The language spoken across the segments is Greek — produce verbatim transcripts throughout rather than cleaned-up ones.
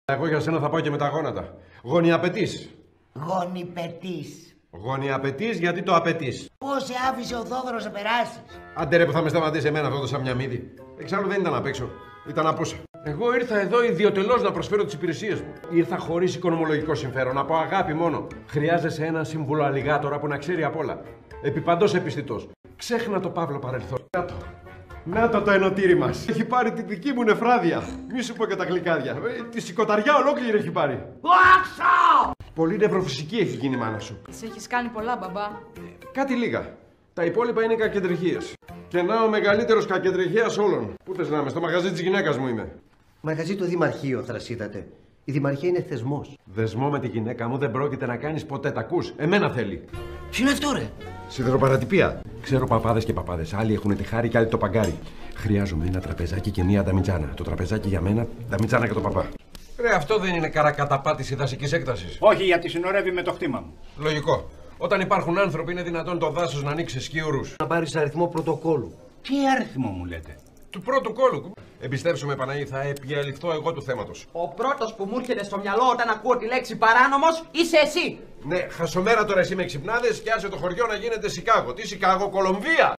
Εγώ για σένα θα πάω και με τα γόνατα. Γωνιαπετής. Γονιπετής. Γωνιαπετής γιατί το απαιτείς. Πώς σε άφησε ο Θόδωρος να περάσεις. Άντε ρε που θα με σταματήσει εμένα αυτό το σαμιαμίδι. Εξάλλου δεν ήταν απ' έξω. Ήταν απούσα. Εγώ ήρθα εδώ ιδιωτελώς να προσφέρω τις υπηρεσίες μου. Ήρθα χωρίς οικονομολογικό συμφέρον, από αγάπη μόνο. Χρειάζεσαι ένα σύμβουλο αλιγάτορα που να ξέρει απ' όλα. Επιπαντός επιστητός. Ξέχνα το Παύλο παρελθόν. Να το. Να το το ενωτήρι μας. Έχει πάρει τη δική μου νεφράδια. Μη σου πω και τα γλυκάδια. Ε, τη σηκωταριά ολόκληρη έχει πάρει. Όξο! Πολύ νευροφυσική έχει γίνει η μάνα σου. Της έχεις κάνει πολλά, μπαμπά. Κάτι λίγα. Τα υπόλοιπα είναι κακεντρεχίες. Και να ο μεγαλύτερος κακεντρεχέας όλων. Πού θες να είμαι, στο μαγαζί της γυναίκας μου είμαι. Μαγαζί το Δημαρχείο, θρασίδατε. Η Δημαρχία είναι θεσμός. Δεσμό με τη γυναίκα μου δεν πρόκειται να κάνεις ποτέ, τα ακούς. Εμένα θέλει. Τι είναι αυτό, ρε? Σιδεροπαρατυπία. Ξέρω παπάδες και παπάδες. Άλλοι έχουν τη χάρη και άλλοι το παγκάρι. Χρειάζομαι ένα τραπεζάκι και μία νταμιτζάνα. Το τραπεζάκι για μένα, νταμιτζάνα για τον παπά. Ρε, αυτό δεν είναι καρακαταπάτηση δασικής έκτασης. Όχι, γιατί συνορεύει με το χτήμα μου. Λογικό. Όταν υπάρχουν άνθρωποι, είναι δυνατόν το δάσος να ανοίξει σκιουρούς. Να πάρεις αριθμό πρωτοκόλου. Τι αριθμό μου λέτε? Του πρώτου κόλου. Εμπιστέψου με, Παναγί, θα επιαληφθώ εγώ του θέματος. Ο πρώτος που μου έρχεται στο μυαλό όταν ακούω τη λέξη παράνομος είσαι εσύ. Ναι, χασομέρα τώρα εσύ με ξυπνάδες και άσε το χωριό να γίνεται Σικάγο. Τι Σικάγο, Κολομβία!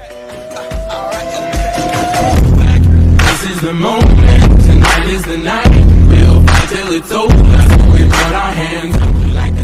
This is the moment, tonight is the night. We'll fight till it's over. We put our hands up like